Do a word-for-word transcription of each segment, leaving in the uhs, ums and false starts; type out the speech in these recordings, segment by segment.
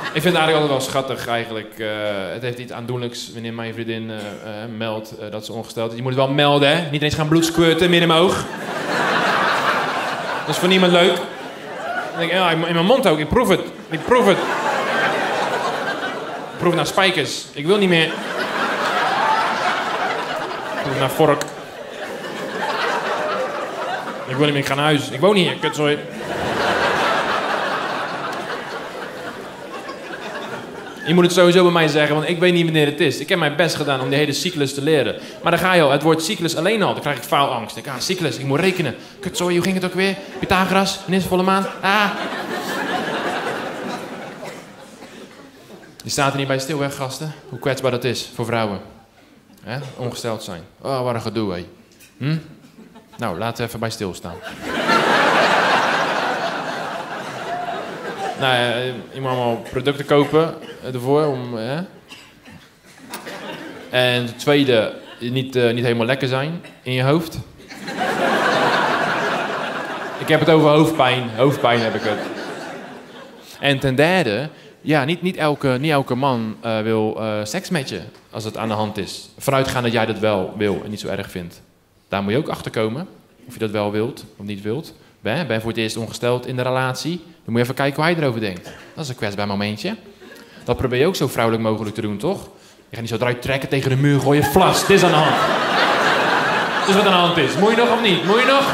Ik vind het eigenlijk altijd wel schattig eigenlijk. Uh, het heeft iets aandoenlijks wanneer mijn vriendin uh, uh, meldt uh, dat ze ongesteld is. Je moet het wel melden, hè? Niet eens gaan bloedsquirten midden in mijn oog. Dat is voor niemand leuk. Dan denk ik, ja, in mijn mond ook. Ik proef het. Ik proef het. Ik proef naar spijkers. Ik wil niet meer. Ik proef naar vork. Ik wil niet meer, ik ga naar huis. Ik woon hier, kutzooi. Je moet het sowieso bij mij zeggen, want ik weet niet wanneer het is. Ik heb mijn best gedaan om die hele cyclus te leren. Maar dan ga je al, het woord cyclus alleen al, dan krijg ik faalangst. Ik denk, ah, cyclus, ik moet rekenen. Kutzooi, hoe ging het ook weer? Pythagoras, wanneer is het volle maan? Ah. Je staat er niet bij stil, hè, gasten? Hoe kwetsbaar dat is voor vrouwen. Hè? Ongesteld zijn. Oh, wat een gedoe, hé. Hm? Nou, laten we even bij stilstaan. Nou ja, je moet allemaal producten kopen ervoor. Om, hè? En het tweede, niet, uh, niet helemaal lekker zijn in je hoofd. Ik heb het over hoofdpijn. Hoofdpijn heb ik het. En ten derde, ja, niet, niet, elke, niet elke man uh, wil uh, seks met je als het aan de hand is. Vanuitgaan dat jij dat wel wil en niet zo erg vindt. Daar moet je ook achter komen. Of je dat wel wilt of niet wilt. Ben, ben voor het eerst ongesteld in de relatie. Dan moet je even kijken hoe hij erover denkt. Dat is een kwetsbaar momentje. Dat probeer je ook zo vrouwelijk mogelijk te doen, toch? Je gaat niet zo eruit trekken tegen de muur, gooien, flas. Dit is aan de hand. Dit is wat aan de hand is. Moet je nog of niet? Moet je nog?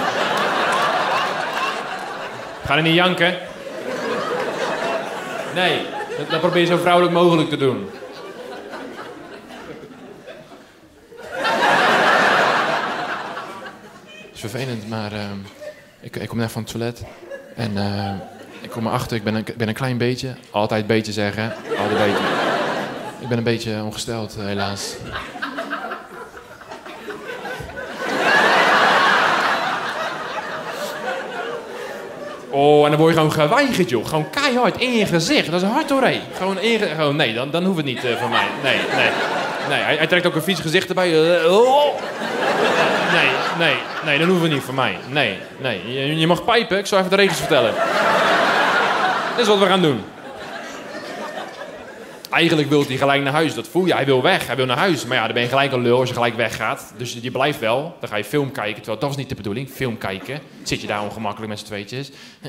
Ga er niet janken. Nee, dat, dat probeer je zo vrouwelijk mogelijk te doen. Het is vervelend, maar uh, ik, ik kom net van het toilet. En uh, ik kom erachter, ik ben een, ben een klein beetje. Altijd beetje zeggen, altijd beetje. Ik ben een beetje ongesteld, helaas. Oh, en dan word je gewoon geweigerd, joh. Gewoon keihard in je gezicht. Dat is hard hoor, hé. Gewoon in je... Gewoon, nee, dan, dan hoeft het niet uh, van mij. Nee, nee. Nee, hij, hij trekt ook een vies gezicht erbij. Uh, oh. Nee, nee, nee, dan hoeft het niet van mij. Nee, nee. Je, je mag pijpen, ik zal even de regels vertellen. Dit is wat we gaan doen. Eigenlijk wil hij gelijk naar huis, dat voel je. Hij wil weg, hij wil naar huis. Maar ja, dan ben je gelijk een lul als je gelijk weggaat. Dus je blijft wel. Dan ga je film kijken, terwijl dat was niet de bedoeling. Film kijken. Zit je daar ongemakkelijk met z'n tweetjes.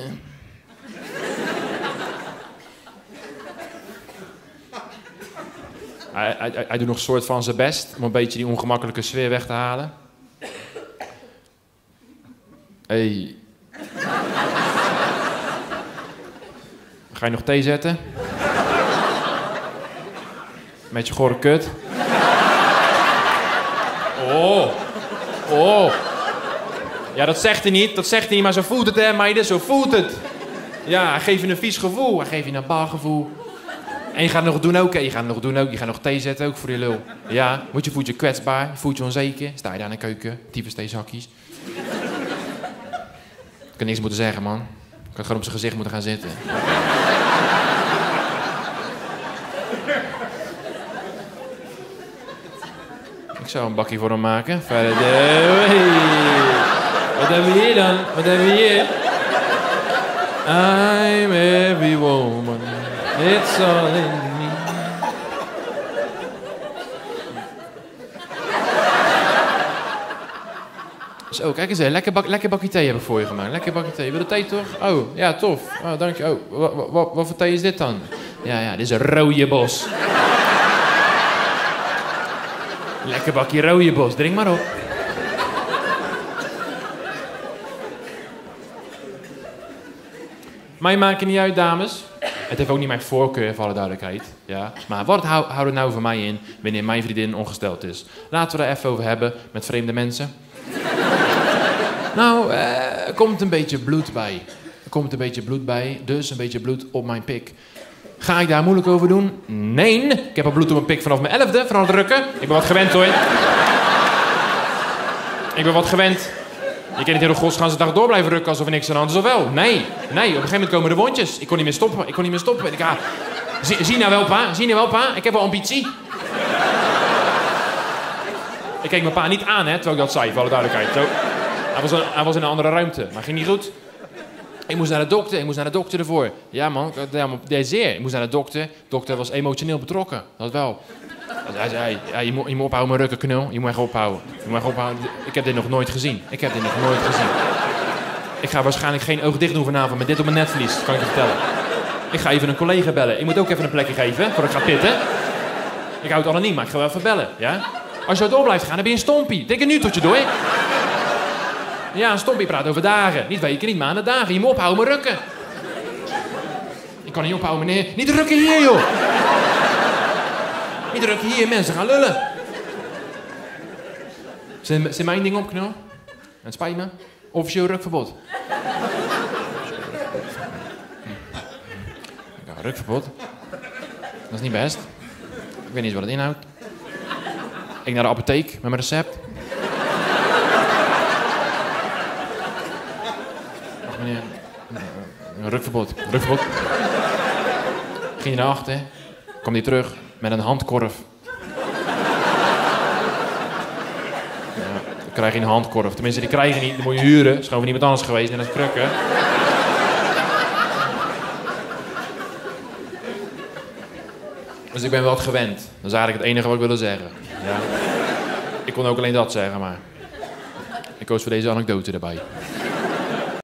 hij, hij, hij doet nog een soort van zijn best om een beetje die ongemakkelijke sfeer weg te halen. Hey. Ga je nog thee zetten? Met je gore kut. Oh. Oh. Ja, dat zegt hij niet. Dat zegt hij niet, maar zo voelt het, hè, meiden. Zo voelt het. Ja, hij geeft je een vies gevoel. Hij geeft je een balgevoel. En je gaat het nog doen ook, hè. Je gaat het nog doen ook. Je gaat nog thee zetten, ook voor je lul. Ja, want je voelt je kwetsbaar. Je voelt je onzeker. Sta je daar in de keuken. Tyfus theezakjes. Ik had niks moeten zeggen, man. Ik had gewoon op zijn gezicht moeten gaan zitten. Ik zou een bakje voor hem maken. Verder. Hey. Wat hebben we hier dan? Wat hebben we hier? I'm every woman. It's all in me. Zo, kijk eens, hè. Lekker, bak, lekker bakje thee heb ik voor je gemaakt. Lekker bakje thee. Wil je thee toch? Oh, ja, tof. Oh, dank je. Oh, wat, wat, wat voor thee is dit dan? Ja, ja, dit is een rode bos. Lekker bakje rode bos. Drink maar op. Mij maakt het niet uit, dames. Het heeft ook niet mijn voorkeur, voor alle duidelijkheid. Ja. Maar wat houdt het nou voor mij in wanneer mijn vriendin ongesteld is? Laten we er even over hebben met vreemde mensen. Nou, eh, er komt een beetje bloed bij. Er komt een beetje bloed bij, dus een beetje bloed op mijn pik. Ga ik daar moeilijk over doen? Nee. Ik heb al bloed op mijn pik vanaf mijn elfde, vanaf het rukken. Ik ben wat gewend hoor. Ik ben wat gewend. Je kan niet heel de godsganse dag door blijven rukken alsof er niks aan de hand is, of wel? Nee. Nee, op een gegeven moment komen de wondjes. Ik kon niet meer stoppen. Ik kon niet meer stoppen. Ik, ah, zie, zie nou wel, pa. Zie nou wel, pa. Ik heb wel ambitie. Ik keek mijn pa niet aan, hè, terwijl ik dat zei, voor alle duidelijkheid. Zo. Hij, was een, hij was in een andere ruimte, maar ging niet goed. Ik moest naar de dokter, ik moest naar de dokter ervoor. Ja man, deed zeer. Ik moest naar de dokter. De dokter was emotioneel betrokken, dat wel. Hij zei, ja, je, moet, je moet ophouden met rukken, knul. Je moet echt ophouden. Je moet echt ophouden. Ik heb dit nog nooit gezien. Ik heb dit nog nooit gezien. Ik ga waarschijnlijk geen oog dicht doen vanavond met dit op mijn netvlies, kan ik je vertellen. Ik ga even een collega bellen. Ik moet ook even een plekje geven, voordat ik ga pitten. Ik hou het anoniem, maar ik ga wel even bellen, ja? Als je door blijft gaan, dan ben je een stompie. Denk er nu tot je door. Ja, een stompie praat over dagen. Niet weken, niet maanden, dagen. Je moet ophouden met rukken. Ik kan niet ophouden, meneer. Niet rukken hier, joh. Niet rukken hier, mensen gaan lullen. Zet mijn ding op, knul. En spijt me. Officieel rukverbod. Ja, rukverbod. Dat is niet best. Ik weet niet eens wat het inhoudt. Ik naar de apotheek met mijn recept. Ach meneer, een rukverbod, rukverbod. Ging je naar achter, kwam hij terug met een handkorf. Ja, dan krijg je een handkorf. Tenminste, die krijg je niet, die moet je huren. Dat is gewoon van iemand anders geweest en dat is krukken. Dus ik ben wel wat gewend. Dat is eigenlijk het enige wat ik wilde zeggen. Ja. Ik kon ook alleen dat zeggen, maar ik koos voor deze anekdote erbij.